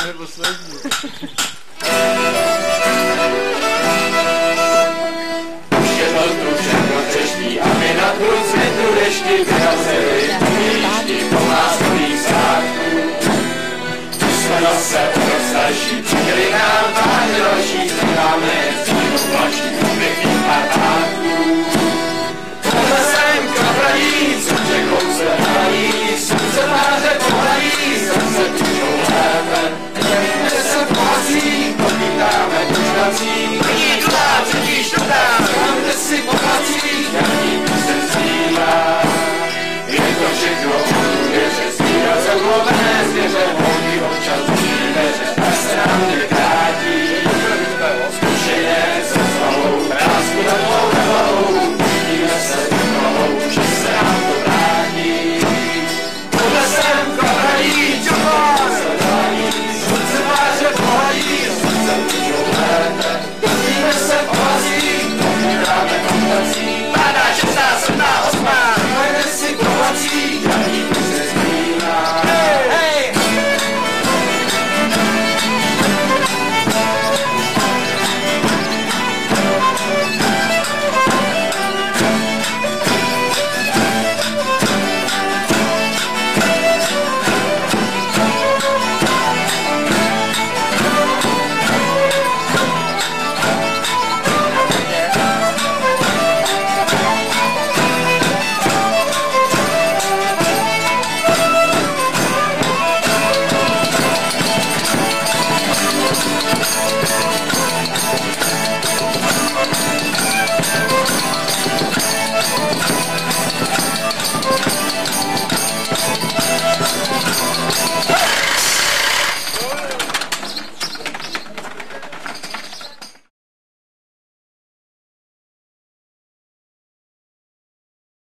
poslední. Už je to tu všechno třeští a my na tu světu dešti vyrazili výšti po následných sátků. Jsme zase starší, přijeli nám páni další, zbýváme cílu mladší pěkných pár párků.